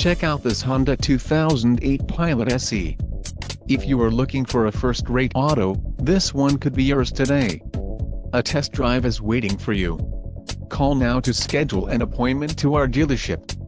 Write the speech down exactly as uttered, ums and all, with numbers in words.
Check out this Honda two thousand eight Pilot S E. If you are looking for a first-rate auto, this one could be yours today. A test drive is waiting for you. Call now to schedule an appointment to our dealership.